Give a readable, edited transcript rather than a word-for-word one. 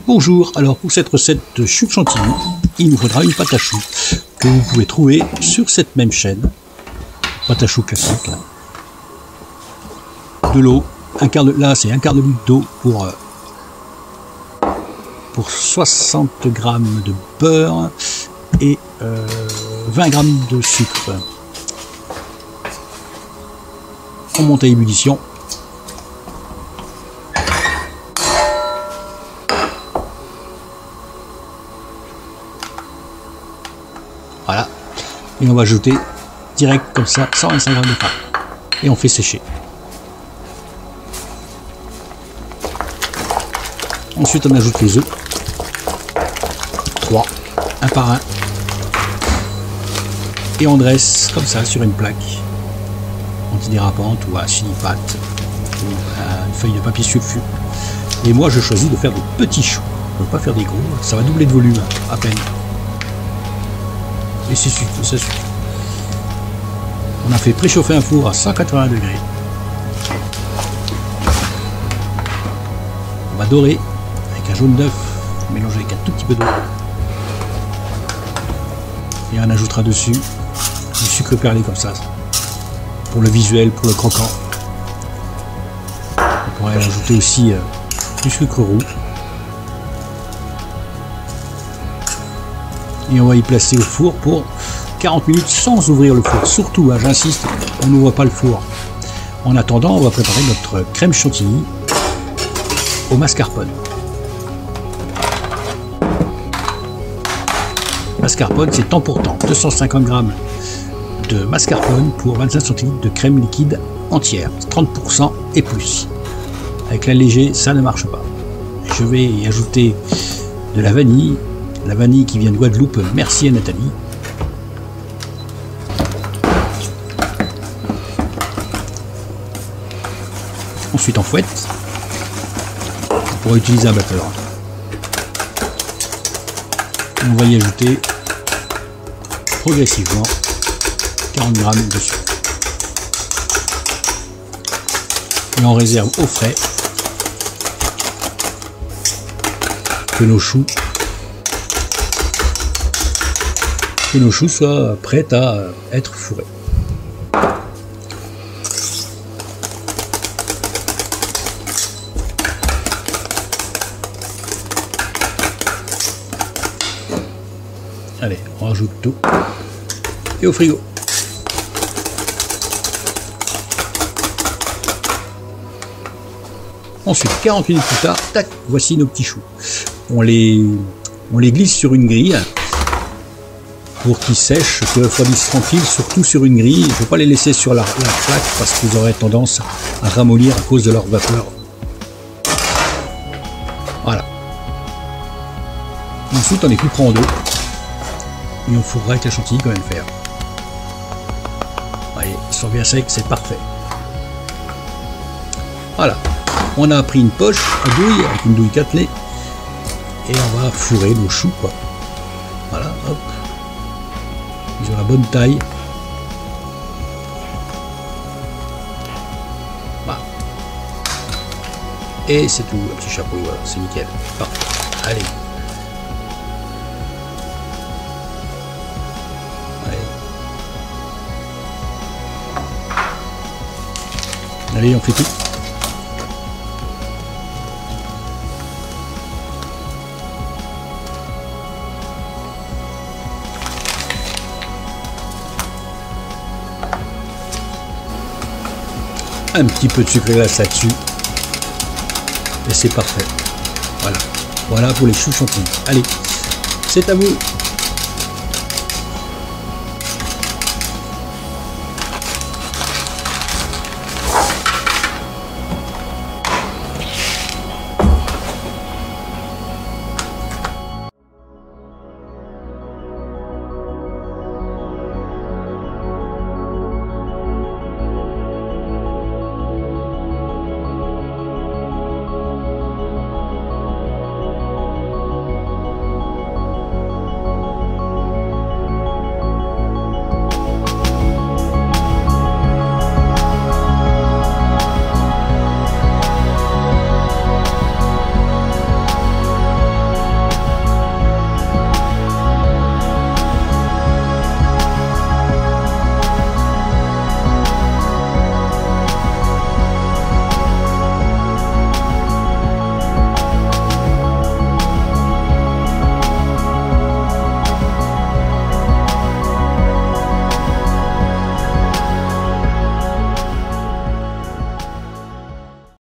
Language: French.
Bonjour, alors pour cette recette de choux de chantilly, il nous faudra une pâte à choux que vous pouvez trouver sur cette même chaîne. Pâte à choux classique. Là. De l'eau, là c'est un quart de litre d'eau pour 60 g de beurre et 20 g de sucre. On monte à ébullition. Voilà, et on va ajouter direct comme ça 125 g de pâte et on fait sécher. Ensuite on ajoute les œufs, 3, un par un, et et comme ça sur une plaque antidérapante ou à chili-pâte ou à une feuille de papier sulfure. Et moi je choisis de faire des petits choux, je ne veux pas faire des gros, ça va doubler de volume à peine. Et c'est suffit, ça suffit. On a fait préchauffer un four à 180 degrés. On va dorer avec un jaune d'œuf mélangé avec un tout petit peu d'eau. Et on ajoutera dessus du sucre perlé comme ça. Pour le visuel, pour le croquant. On pourrait ajouter aussi du sucre roux. Et on va y placer au four pour 40 minutes sans ouvrir le four. Surtout, hein, j'insiste, on n'ouvre pas le four. En attendant, on va préparer notre crème chantilly au mascarpone. Mascarpone, c'est temps pour temps. 250 g de mascarpone pour 25 centilitres de crème liquide entière. 30% et plus. Avec la léger, ça ne marche pas. Je vais y ajouter de la vanille. La vanille qui vient de Guadeloupe, merci à Nathalie. Ensuite on fouette. On pourra utiliser un batteur. On va y ajouter progressivement 40 g de sucre. Et on réserve au frais que nos choux soient prêts à être fourrés. Allez, on rajoute tout et au frigo. Ensuite, 40 minutes plus tard, tac, voici nos petits choux. On les glisse sur une grille pour qu'ils sèchent, qu'ils refroidissent tranquille, surtout sur une grille. Il ne faut pas les laisser sur la plaque parce qu'ils auraient tendance à ramollir à cause de leur vapeur. Voilà. Ensuite, on les coupera en deux et on fourrera avec la chantilly comme elle faire. Allez, ils sont bien secs, c'est parfait. Voilà. On a pris une poche à douille avec une douille catelée et on va fourrer nos choux, quoi. Voilà, hop. Ils ont la bonne taille. Voilà. Et c'est tout, un petit chapeau, voilà, c'est nickel. Parfait. Allez. Allez, on fait tout. Un petit peu de sucre glace là-dessus et c'est parfait. Voilà, voilà pour les choux chantilly. Allez, c'est à vous.